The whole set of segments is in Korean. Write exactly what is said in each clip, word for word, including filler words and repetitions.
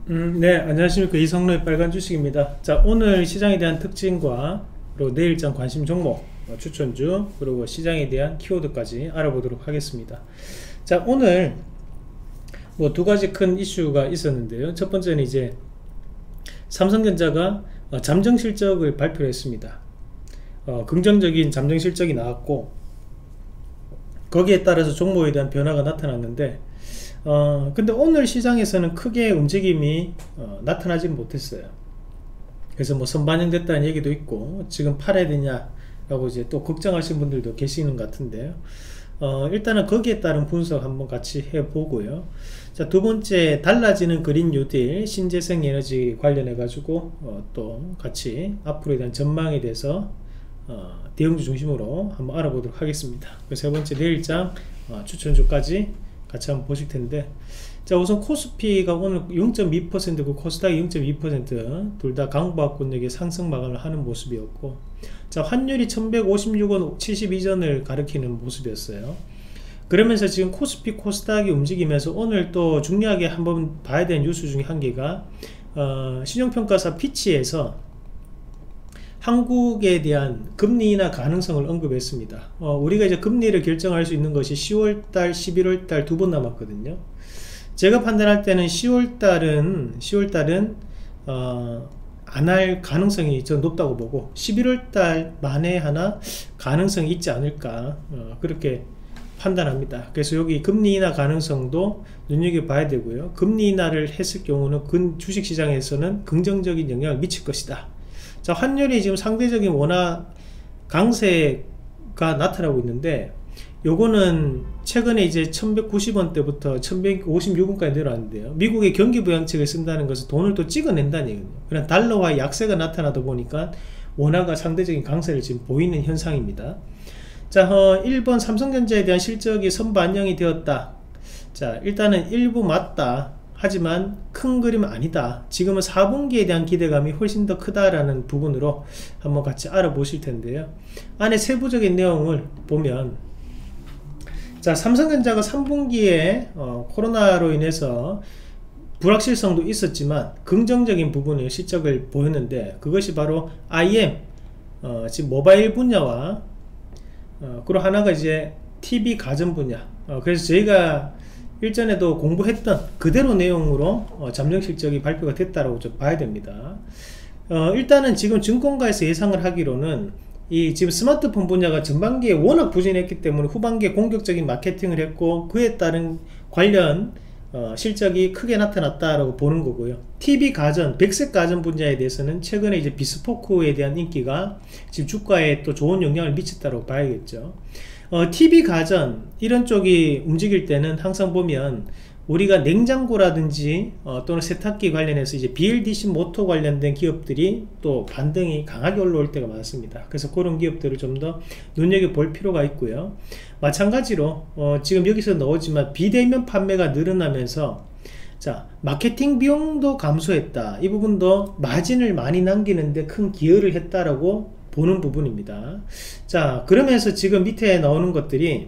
음, 네, 안녕하십니까. 이성로의 빨간 주식입니다. 자, 오늘 시장에 대한 특징과 그리고 내일장 관심 종목, 어, 추천주, 그리고 시장에 대한 키워드까지 알아보도록 하겠습니다. 자, 오늘 뭐 두 가지 큰 이슈가 있었는데요. 첫 번째는 이제 삼성전자가 어, 잠정 실적을 발표를 했습니다. 어, 긍정적인 잠정 실적이 나왔고, 거기에 따라서 종목에 대한 변화가 나타났는데, 어, 근데 오늘 시장에서는 크게 움직임이 어, 나타나지 못했어요. 그래서 뭐 선반영됐다는 얘기도 있고, 지금 팔아야 되냐라고 이제 또 걱정하시는 분들도 계시는 것 같은데요. 어, 일단은 거기에 따른 분석 한번 같이 해보고요. 자, 두 번째, 달라지는 그린 뉴딜, 신재생 에너지 관련해 가지고 어, 또 같이 앞으로에 대한 전망에 대해서 어, 대형주 중심으로 한번 알아보도록 하겠습니다. 그 세 번째, 내일장 어, 추천주까지 같이 한번 보실 텐데, 자, 우선 코스피가 오늘 영 점 이 퍼센트고 코스닥이 영 점 이 퍼센트 둘 다 강보합권역의 상승 마감을 하는 모습이었고, 자, 환율이 천백오십육 원 칠십이 전을 가리키는 모습이었어요. 그러면서 지금 코스피 코스닥이 움직이면서 오늘 또 중요하게 한번 봐야 되는 뉴스 중에 한 개가 어, 신용평가사 피치에서 한국에 대한 금리 인하 가능성을 언급했습니다. 어, 우리가 이제 금리를 결정할 수 있는 것이 시월달, 십일월달 두 번 남았거든요. 제가 판단할 때는 시월달은 시월달은 어, 안 할 가능성이 저 높다고 보고, 십일월달 만에 하나 가능성이 있지 않을까, 어, 그렇게 판단합니다. 그래서 여기 금리 인하 가능성도 눈여겨봐야 되고요. 금리 인하를 했을 경우는 근 주식시장에서는 긍정적인 영향을 미칠 것이다. 자, 환율이 지금 상대적인 원화 강세가 나타나고 있는데, 요거는 최근에 이제 천백구십 원대부터 천백오십육 원까지 내려왔는데요. 미국의 경기부양책을 쓴다는 것은 돈을 또 찍어낸다는 얘기거든요. 그냥 달러와 약세가 나타나다 보니까 원화가 상대적인 강세를 지금 보이는 현상입니다. 자, 어, 일 번 삼성전자에 대한 실적이 선반영이 되었다. 자, 일단은 일부 맞다. 하지만 큰 그림은 아니다. 지금은 사 분기에 대한 기대감이 훨씬 더 크다라는 부분으로 한번 같이 알아보실 텐데요. 안에 세부적인 내용을 보면, 자, 삼성전자가 삼 분기에 어, 코로나로 인해서 불확실성도 있었지만 긍정적인 부분의 실적을 보였는데, 그것이 바로 아이엠, 어, 지금 모바일 분야와 어, 그리고 하나가 이제 티비 가전 분야. 어, 그래서 저희가 일전에도 공부했던 그대로 내용으로 어, 잠정 실적이 발표가 됐다라고 좀 봐야 됩니다. 어, 일단은 지금 증권가에서 예상을 하기로는 이 지금 스마트폰 분야가 전반기에 워낙 부진했기 때문에 후반기에 공격적인 마케팅을 했고, 그에 따른 관련 어, 실적이 크게 나타났다라고 보는 거고요. 티비 가전, 백색 가전 분야에 대해서는 최근에 이제 비스포크에 대한 인기가 지금 주가에 또 좋은 영향을 미쳤다고 봐야겠죠. 어, 티비 가전 이런 쪽이 움직일 때는 항상 보면 우리가 냉장고라든지 어, 또는 세탁기 관련해서 이제 비엘디씨 모터 관련된 기업들이 또 반등이 강하게 올라올 때가 많습니다. 그래서 그런 기업들을 좀 더 눈여겨볼 필요가 있고요. 마찬가지로 어, 지금 여기서 나오지만 비대면 판매가 늘어나면서, 자, 마케팅 비용도 감소했다. 이 부분도 마진을 많이 남기는데 큰 기여를 했다라고 보는 부분입니다. 자, 그러면서 지금 밑에 나오는 것들이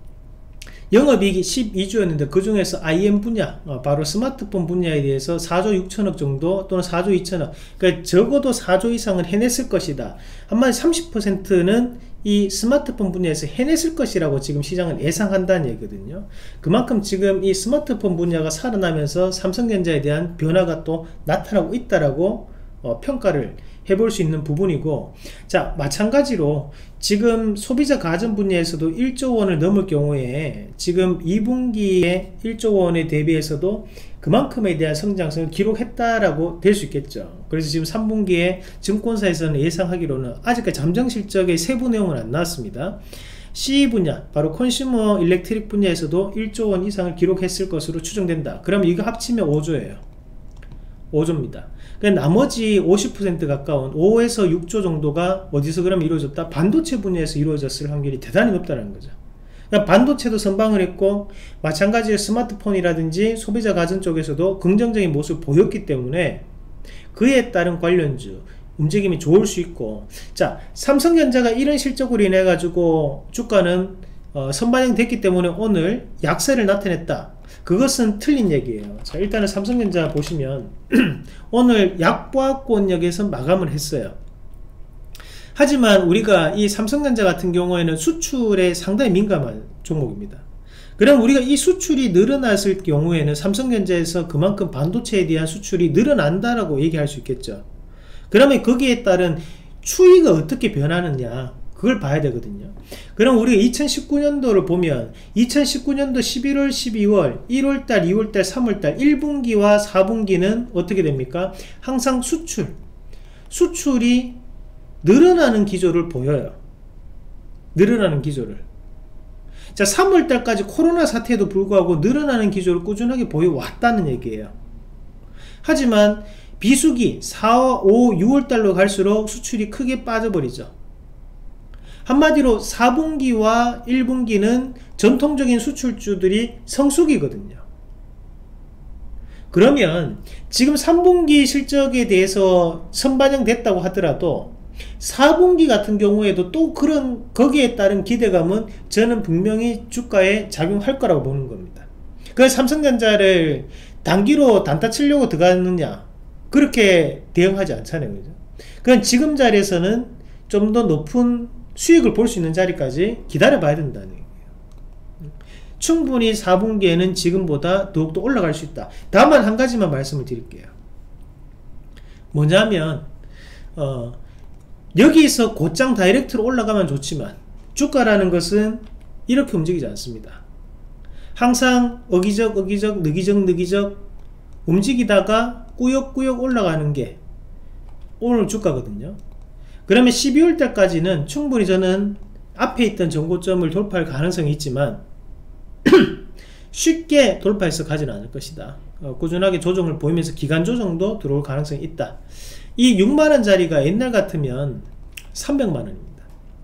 영업이익이 십이 주였는데 그 중에서 아이엠 분야, 어, 바로 스마트폰 분야에 대해서 사조 육천억 정도 또는 사조 이천억, 그러니까 적어도 사조 이상은 해냈을 것이다. 한마디 삼십 퍼센트는 이 스마트폰 분야에서 해냈을 것이라고 지금 시장은 예상한다는 얘기거든요. 그만큼 지금 이 스마트폰 분야가 살아나면서 삼성전자에 대한 변화가 또 나타나고 있다라고 어, 평가를 해볼 수 있는 부분이고, 자, 마찬가지로 지금 소비자 가전 분야에서도 일조 원을 넘을 경우에 지금 이 분기에 일조 원에 대비해서도 그만큼에 대한 성장성을 기록했다라고 될 수 있겠죠. 그래서 지금 삼 분기에 증권사에서는 예상하기로는 아직까지 잠정 실적의 세부 내용은 안 나왔습니다. 씨이 분야, 바로 컨슈머 일렉트릭 분야에서도 일조 원 이상을 기록했을 것으로 추정된다. 그러면 이거 합치면 오조예요. 오조입니다. 그러니까 나머지 오십 퍼센트 가까운 오에서 육조 정도가 어디서 그럼 이루어졌다? 반도체 분야에서 이루어졌을 확률이 대단히 높다는 거죠. 그러니까 반도체도 선방을 했고, 마찬가지로 스마트폰이라든지 소비자 가전 쪽에서도 긍정적인 모습을 보였기 때문에 그에 따른 관련주 움직임이 좋을 수 있고, 자, 삼성전자가 이런 실적으로 인해 가지고 주가는 어, 선반영됐기 때문에 오늘 약세를 나타냈다. 그것은 틀린 얘기예요. 자, 일단은 삼성전자 보시면 오늘 약보합권역에서 마감을 했어요. 하지만 우리가 이 삼성전자 같은 경우에는 수출에 상당히 민감한 종목입니다. 그럼 우리가 이 수출이 늘어났을 경우에는 삼성전자에서 그만큼 반도체에 대한 수출이 늘어난다라고 얘기할 수 있겠죠. 그러면 거기에 따른 추이가 어떻게 변하느냐, 그걸 봐야 되거든요. 그럼 우리가 이천십구 년도를 보면 이천십구 년도 십일월, 십이월, 일월달, 이월달, 삼월달 일 분기와 사 분기는 어떻게 됩니까? 항상 수출 수출이 늘어나는 기조를 보여요. 늘어나는 기조를. 자, 삼월달까지 코로나 사태에도 불구하고 늘어나는 기조를 꾸준하게 보여왔다는 얘기예요. 하지만 비수기 사, 오, 유월달로 갈수록 수출이 크게 빠져버리죠. 한마디로 사 분기와 일 분기는 전통적인 수출주들이 성수기거든요. 그러면 지금 삼 분기 실적에 대해서 선반영됐다고 하더라도 사 분기 같은 경우에도 또 그런 거기에 따른 기대감은 저는 분명히 주가에 작용할 거라고 보는 겁니다. 그래서 삼성전자를 단기로 단타 치려고 들어가느냐, 그렇게 대응하지 않잖아요. 그죠? 그건 지금 자리에서는 좀 더 높은 수익을 볼 수 있는 자리까지 기다려 봐야 된다는 얘기예요. 충분히 사 분기에는 지금보다 더욱더 올라갈 수 있다. 다만 한 가지만 말씀을 드릴게요. 뭐냐면 어, 여기서 곧장 다이렉트로 올라가면 좋지만 주가라는 것은 이렇게 움직이지 않습니다. 항상 어기적 어기적 느기적 느기적 움직이다가 꾸역꾸역 올라가는 게 오늘 주가거든요. 그러면 십이월 달까지는 충분히 저는 앞에 있던 전고점을 돌파할 가능성이 있지만 쉽게 돌파해서 가지는 않을 것이다. 어, 꾸준하게 조정을 보이면서 기간 조정도 들어올 가능성이 있다. 이 육만 원짜리가 옛날 같으면 삼백만 원입니다.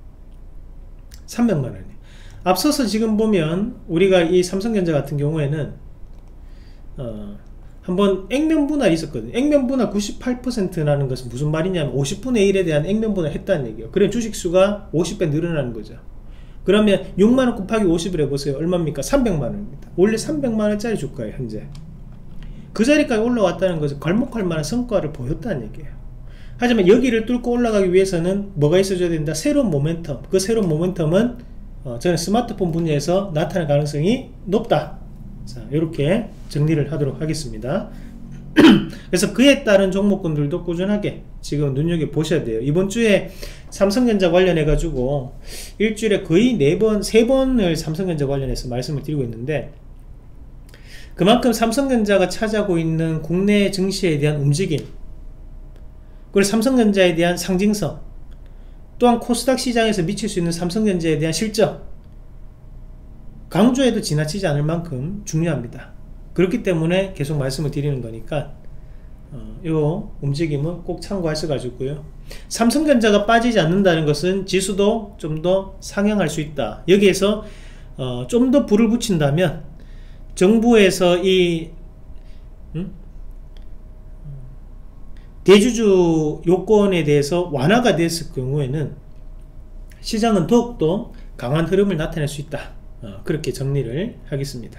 삼백만 원이. 앞서서 지금 보면 우리가 이 삼성전자 같은 경우에는 어, 한번 액면 분할이 있었거든요. 액면 분할 구십팔 퍼센트라는 것은 무슨 말이냐면 오십분의 일에 대한 액면 분할을 했다는 얘기예요. 그럼 주식수가 오십 배 늘어나는 거죠. 그러면 육만 원 곱하기 오십을 해보세요. 얼마입니까? 삼백만 원입니다. 원래 삼백만 원짜리 주가예요. 현재 그 자리까지 올라왔다는 것은 괄목할 만한 성과를 보였다는 얘기예요. 하지만 여기를 뚫고 올라가기 위해서는 뭐가 있어줘야 된다? 새로운 모멘텀. 그 새로운 모멘텀은 어, 저는 스마트폰 분야에서 나타날 가능성이 높다. 자, 이렇게 정리를 하도록 하겠습니다. 그래서 그에 따른 종목군들도 꾸준하게 지금 눈여겨보셔야 돼요. 이번 주에 삼성전자 관련해 가지고 일주일에 거의 네 번, 세 번을 삼성전자 관련해서 말씀을 드리고 있는데, 그만큼 삼성전자가 차지하고 있는 국내 증시에 대한 움직임, 그리고 삼성전자에 대한 상징성, 또한 코스닥 시장에서 미칠 수 있는 삼성전자에 대한 실적, 강조해도 지나치지 않을 만큼 중요합니다. 그렇기 때문에 계속 말씀을 드리는 거니까 어, 요 움직임은 꼭 참고하셔가지고요. 삼성전자가 빠지지 않는다는 것은 지수도 좀 더 상향할 수 있다. 여기에서 어, 좀 더 불을 붙인다면 정부에서 이 음? 대주주 요건에 대해서 완화가 됐을 경우에는 시장은 더욱더 강한 흐름을 나타낼 수 있다. 어, 그렇게 정리를 하겠습니다.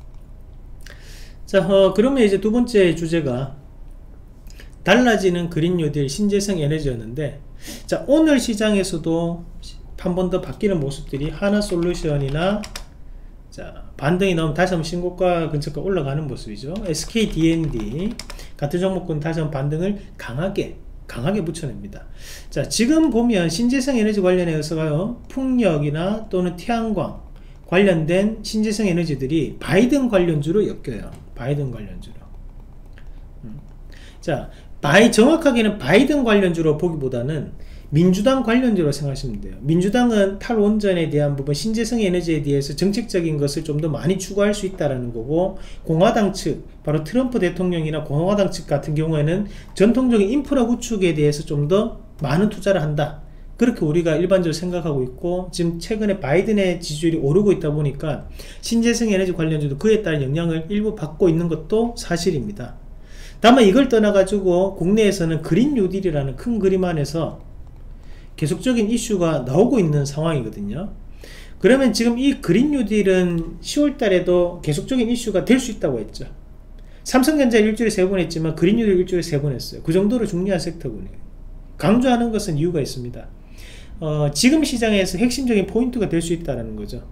자, 어, 그러면 이제 두 번째 주제가 달라지는 그린 뉴딜 신재생 에너지였는데, 자, 오늘 시장에서도 한 번 더 바뀌는 모습들이 하나솔루션이나 자, 반등이 나오면 다시 한번 신고가 근처까지 올라가는 모습이죠. 에스케이디엔디 같은 종목군 다시 한번 반등을 강하게 강하게 붙여냅니다. 자, 지금 보면 신재생 에너지 관련해서가요, 풍력이나 또는 태양광 관련된 신재생 에너지들이 바이든 관련주로 엮여요. 바이든 관련주로. 음. 자, 바이, 정확하게는 바이든 관련주로 보기보다는 민주당 관련주로 생각하시면 돼요. 민주당은 탈원전에 대한 부분, 신재생 에너지에 대해서 정책적인 것을 좀 더 많이 추구할 수 있다는 거고, 공화당 측, 바로 트럼프 대통령이나 공화당 측 같은 경우에는 전통적인 인프라 구축에 대해서 좀 더 많은 투자를 한다. 그렇게 우리가 일반적으로 생각하고 있고, 지금 최근에 바이든의 지지율이 오르고 있다 보니까 신재생 에너지 관련주도 그에 따른 영향을 일부 받고 있는 것도 사실입니다. 다만 이걸 떠나가지고 국내에서는 그린 뉴딜이라는 큰 그림 안에서 계속적인 이슈가 나오고 있는 상황이거든요. 그러면 지금 이 그린 뉴딜은 시월 달에도 계속적인 이슈가 될 수 있다고 했죠. 삼성전자 일주일에 세 번 했지만 그린 뉴딜 일주일에 세 번 했어요. 그 정도로 중요한 섹터군요. 강조하는 것은 이유가 있습니다. 어, 지금 시장에서 핵심적인 포인트가 될 수 있다는 거죠.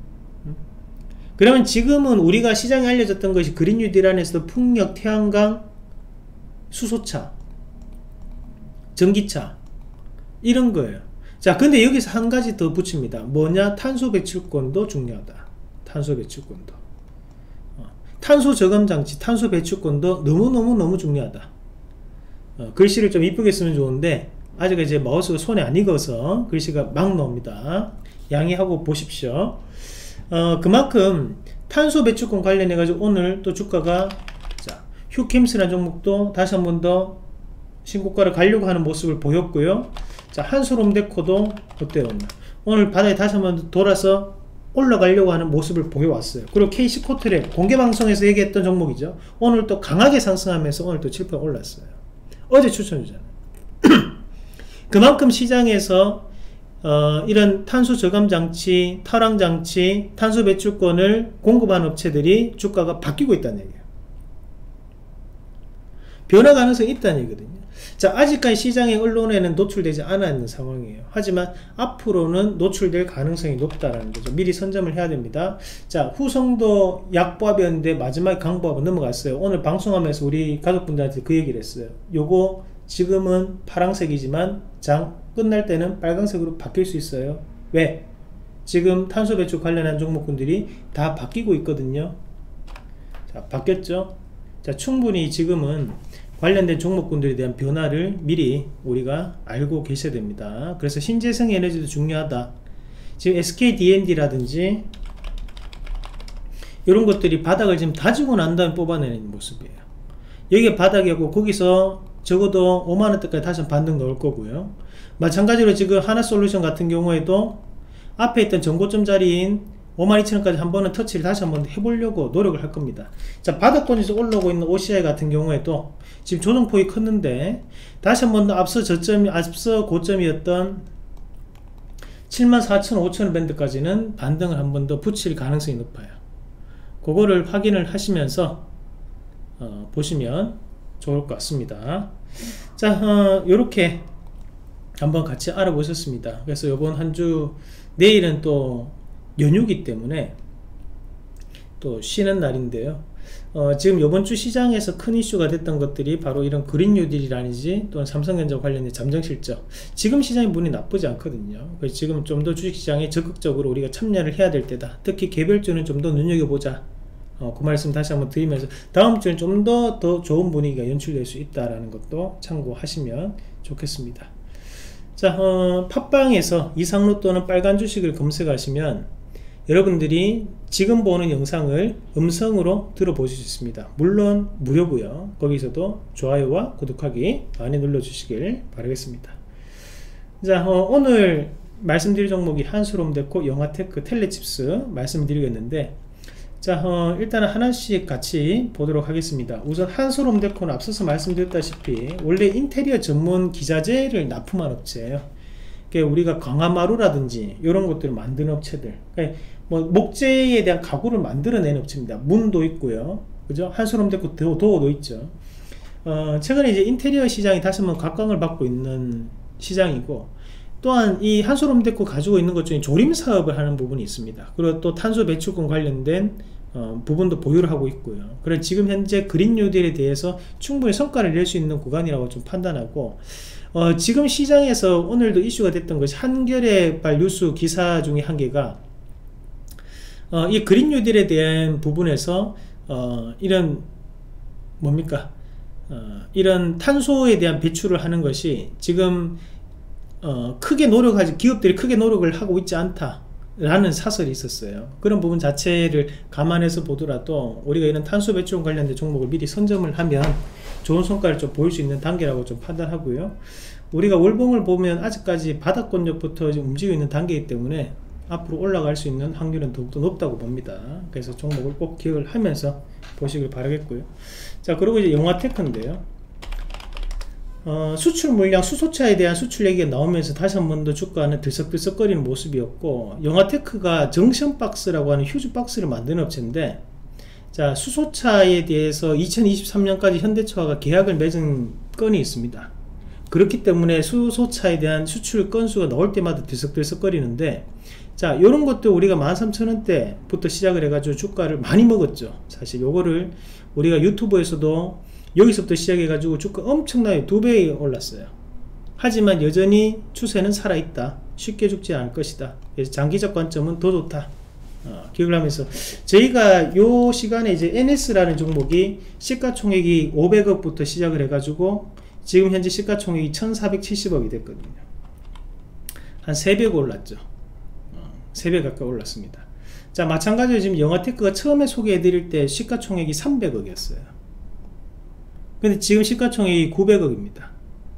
그러면 지금은 우리가 시장에 알려졌던 것이 그린 뉴딜 안에서도 풍력, 태양광, 수소차, 전기차 이런 거예요. 자, 근데 여기서 한 가지 더 붙입니다. 뭐냐? 탄소 배출권도 중요하다. 탄소 배출권도. 어, 탄소 저감 장치, 탄소 배출권도 너무너무너무 중요하다. 어, 글씨를 좀 이쁘게 쓰면 좋은데 아직 이제 마우스가 손에 안 익어서 글씨가 막 나옵니다. 양해하고 보십시오. 어, 그만큼 탄소 배출권 관련해 가지고 오늘 또 주가가 자, 휴캠스라는 종목도 다시 한 번 더 신고가를 가려고 하는 모습을 보였고요. 자, 한솔홈데코도 어때요? 오늘 바닥에 다시 한 번 돌아서 올라가려고 하는 모습을 보여왔어요. 그리고 케이씨코트랩 공개방송에서 얘기했던 종목이죠. 오늘 또 강하게 상승하면서 오늘 또 칠 퍼센트 올랐어요. 어제 추천주잖아요. 그만큼 시장에서 어, 이런 탄소 저감 장치, 탈황 장치, 탄소 배출권을 공급하는 업체들이 주가가 바뀌고 있다는 얘기예요. 변화 가능성이 있다는 얘기거든요. 자, 아직까지 시장의 언론에는 노출되지 않아 있는 상황이에요. 하지만 앞으로는 노출될 가능성이 높다라는 거죠. 미리 선점을 해야 됩니다. 자, 후성도 약보합이었는데 마지막에 강보합은 넘어갔어요. 오늘 방송하면서 우리 가족분들한테 그 얘기를 했어요. 요거 지금은 파란색이지만 장 끝날 때는 빨간색으로 바뀔 수 있어요. 왜? 지금 탄소 배출 관련한 종목군들이 다 바뀌고 있거든요. 자, 바뀌었죠? 자, 충분히 지금은 관련된 종목군들에 대한 변화를 미리 우리가 알고 계셔야 됩니다. 그래서 신재생 에너지도 중요하다. 지금 에스케이디엔디라든지 이런 것들이 바닥을 지금 다지고 난 다음에 뽑아내는 모습이에요. 여기가 바닥이고 거기서 적어도 오만 원대까지 다시 반등 넣을 거고요. 마찬가지로 지금 하나솔루션 같은 경우에도 앞에 있던 전고점 자리인 오만 이천 원까지 한 번은 터치를 다시 한번 해보려고 노력을 할 겁니다. 자, 바닥권에서 올라오고 있는 오씨아이 같은 경우에도 지금 조정폭이 컸는데 다시 한번 더 앞서 저점이 앞서 고점이었던 칠만 사천 원, 오천 원 밴드까지는 반등을 한 번 더 붙일 가능성이 높아요. 그거를 확인을 하시면서 어, 보시면 좋을 것 같습니다. 자, 어, 요렇게 한번 같이 알아보셨습니다. 그래서 요번 한 주 내일은 또 연휴기 때문에 또 쉬는 날인데요. 어, 지금 요번 주 시장에서 큰 이슈가 됐던 것들이 바로 이런 그린 뉴딜이라든지 또는 삼성전자 관련된 잠정실적, 지금 시장의 문이 나쁘지 않거든요. 그래서 지금 좀 더 주식시장에 적극적으로 우리가 참여를 해야 될 때다. 특히 개별주는 좀 더 눈여겨보자. 어, 그 말씀 다시 한번 드리면서 다음 주는 좀 더 더 좋은 분위기가 연출될 수 있다라는 것도 참고하시면 좋겠습니다. 자, 어, 팟빵에서 이상로 또는 빨간 주식을 검색하시면 여러분들이 지금 보는 영상을 음성으로 들어보실 수 있습니다. 물론 무료고요. 거기서도 좋아요와 구독하기 많이 눌러주시길 바라겠습니다. 자, 어, 오늘 말씀드릴 종목이 한솔홈데코, 영화테크, 텔레칩스 말씀드리겠는데, 자, 어, 일단은 하나씩 같이 보도록 하겠습니다. 우선 한솔홈데코는 앞서서 말씀드렸다시피 원래 인테리어 전문 기자재를 납품한 업체예요. 그러니까 우리가 강화마루라든지 이런 것들을 만드는 업체들, 그러니까 뭐 목재에 대한 가구를 만들어내는 업체입니다. 문도 있고요, 그죠? 한솔홈데코 도, 도어도 있죠. 어, 최근에 이제 인테리어 시장이 다시 한번 각광을 받고 있는 시장이고, 또한 이 한솔홈데코 가지고 있는 것 중에 조림 사업을 하는 부분이 있습니다. 그리고 또 탄소 배출권 관련된 어, 부분도 보유를 하고 있고요. 그래서 지금 현재 그린 뉴딜에 대해서 충분히 성과를 낼 수 있는 구간이라고 좀 판단하고, 어, 지금 시장에서 오늘도 이슈가 됐던 것이 한겨레발 뉴스 기사 중에 한 개가 어, 이 그린 뉴딜에 대한 부분에서 어, 이런 뭡니까 어, 이런 탄소에 대한 배출을 하는 것이 지금 어, 크게 노력하지 기업들이 크게 노력을 하고 있지 않다 라는 사설이 있었어요. 그런 부분 자체를 감안해서 보더라도 우리가 이런 탄소 배출 관련된 종목을 미리 선점을 하면 좋은 성과를 좀 보일 수 있는 단계라고 좀 판단하고요. 우리가 월봉을 보면 아직까지 바닥권역부터 움직이고 있는 단계이기 때문에 앞으로 올라갈 수 있는 확률은 더욱더 높다고 봅니다. 그래서 종목을 꼭 기억을 하면서 보시길 바라겠고요. 자, 그리고 이제 영화테크인데요. 어, 수출 물량, 수소차에 대한 수출 얘기가 나오면서 다시 한 번 더 주가는 들썩들썩거리는 모습이었고, 영화테크가 정션박스라고 하는 휴즈박스를 만드는 업체인데, 자, 수소차에 대해서 이천이십삼 년까지 현대차가 계약을 맺은 건이 있습니다. 그렇기 때문에 수소차에 대한 수출 건수가 나올 때마다 들썩들썩거리는데, 자, 요런 것도 우리가 만 삼천 원대부터 시작을 해가지고 주가를 많이 먹었죠. 사실 요거를 우리가 유튜브에서도 여기서부터 시작해가지고 주가 엄청나게 두 배 올랐어요. 하지만 여전히 추세는 살아있다. 쉽게 죽지 않을 것이다. 그래서 장기적 관점은 더 좋다. 어, 기억을 하면서 저희가 요 시간에 이제 엔에스라는 종목이 시가총액이 오백억부터 시작을 해가지고 지금 현재 시가총액이 천사백칠십억이 됐거든요. 한 세 배 올랐죠. 어, 세 배 가까이 올랐습니다. 자, 마찬가지로 지금 영화테크가 처음에 소개해드릴 때 시가총액이 삼백억이었어요. 근데 지금 시가총액이 구백억입니다.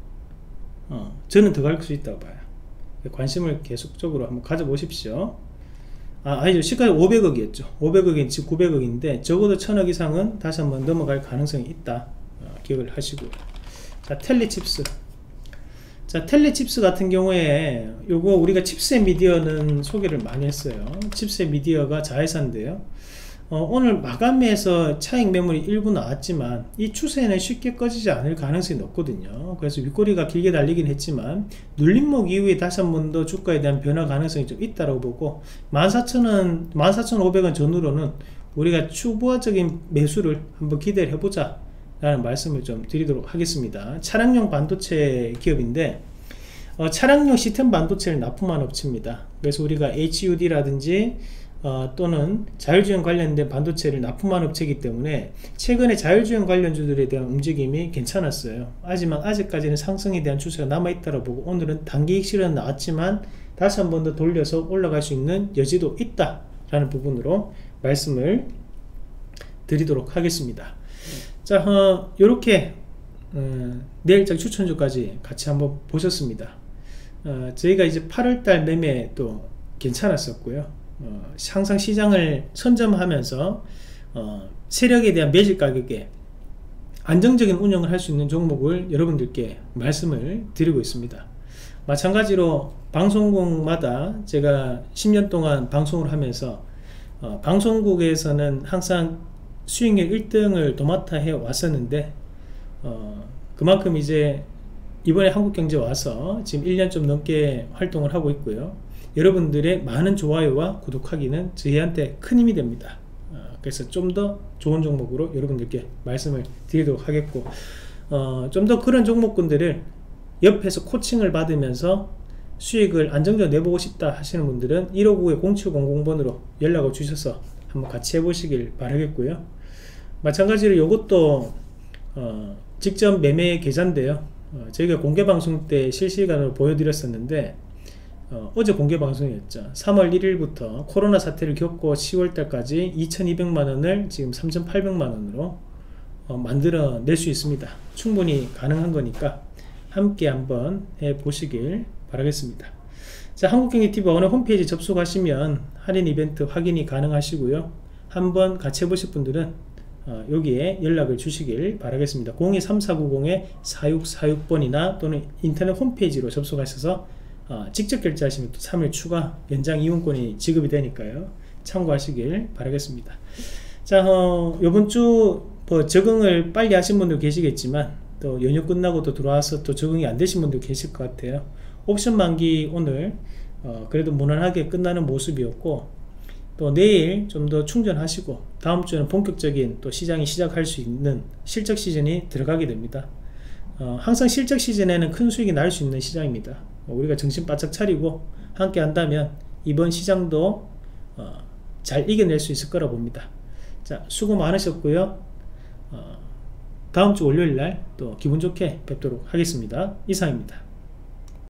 어, 저는 더 갈 수 있다고 봐요. 관심을 계속적으로 한번 가져보십시오. 아, 아니죠. 시가가 오백억이었죠. 오백억이 지금 구백억인데 적어도 천억 이상은 다시 한번 넘어갈 가능성이 있다. 어, 기억을 하시고요. 자, 텔레칩스. 자, 텔레칩스 같은 경우에 요거 우리가 칩셋 미디어는 소개를 많이 했어요. 칩셋 미디어가 자회사인데요. 어, 오늘 마감에서 차익 매물이 일부 나왔지만 이 추세는 쉽게 꺼지지 않을 가능성이 높거든요. 그래서 윗꼬리가 길게 달리긴 했지만 눌림목 이후에 다시 한 번 더 주가에 대한 변화 가능성이 좀 있다고 보고 만 사천 원, 만 사천오백 원 전후로는 우리가 추부화적인 매수를 한번 기대를 해보자 라는 말씀을 좀 드리도록 하겠습니다. 차량용 반도체 기업인데 어, 차량용 시스템 반도체를 납품한 업체입니다. 그래서 우리가 에이치유디라든지 어, 또는 자율주행 관련된 반도체를 납품한 업체이기 때문에 최근에 자율주행 관련주들에 대한 움직임이 괜찮았어요. 하지만 아직까지는 상승에 대한 추세가 남아있다고 보고 오늘은 단기익 실현 나왔지만 다시 한 번 더 돌려서 올라갈 수 있는 여지도 있다 라는 부분으로 말씀을 드리도록 하겠습니다. 자, 어, 요렇게 어, 내일장 추천주까지 같이 한번 보셨습니다. 어, 저희가 이제 팔월달 매매 또 괜찮았었고요. 어, 항상 시장을 선점하면서 어, 세력에 대한 매집 가격에 안정적인 운영을 할 수 있는 종목을 여러분들께 말씀을 드리고 있습니다. 마찬가지로 방송국마다 제가 십 년 동안 방송을 하면서 어, 방송국에서는 항상 수익률 일 등을 도맡아 해 왔었는데 어, 그만큼 이제 이번에 한국경제 와서 지금 일 년 좀 넘게 활동을 하고 있고요. 여러분들의 많은 좋아요와 구독하기는 저희한테 큰 힘이 됩니다. 어, 그래서 좀 더 좋은 종목으로 여러분들께 말씀을 드리도록 하겠고 어, 좀 더 그런 종목군들을 옆에서 코칭을 받으면서 수익을 안정적으로 내보고 싶다 하시는 분들은 일오구의 공칠공공 번으로 연락을 주셔서 한번 같이 해보시길 바라겠고요. 마찬가지로 이것도 어, 직접 매매 계좌인데요. 어, 저희가 공개방송 때 실시간으로 보여드렸었는데 어, 어제 공개방송이었죠. 삼월 일일부터 코로나 사태를 겪고 시월달까지 이천이백만 원을 지금 삼천팔백만 원으로 어, 만들어 낼 수 있습니다. 충분히 가능한 거니까 함께 한번 해보시길 바라겠습니다. 자, 한국경제티비 오늘 홈페이지 접속하시면 할인 이벤트 확인이 가능하시고요. 한번 같이 해보실 분들은 어, 여기에 연락을 주시길 바라겠습니다. 공이삼사구공 사육사육 번이나 또는 인터넷 홈페이지로 접속하셔서 어, 직접 결제하시면 또 삼 일 추가 연장 이용권이 지급이 되니까요. 참고하시길 바라겠습니다. 자, 어, 요번 주 뭐 적응을 빨리 하신 분도 계시겠지만 또 연휴 끝나고 또 들어와서 또 적응이 안 되신 분도 계실 것 같아요. 옵션 만기 오늘 어, 그래도 무난하게 끝나는 모습이었고 또 내일 좀 더 충전하시고 다음 주에는 본격적인 또 시장이 시작할 수 있는 실적 시즌이 들어가게 됩니다. 어, 항상 실적 시즌에는 큰 수익이 날 수 있는 시장입니다. 어, 우리가 정신 바짝 차리고 함께 한다면 이번 시장도 어, 잘 이겨낼 수 있을 거라 봅니다. 자, 수고 많으셨고요. 어, 다음 주 월요일 날 또 기분 좋게 뵙도록 하겠습니다. 이상입니다.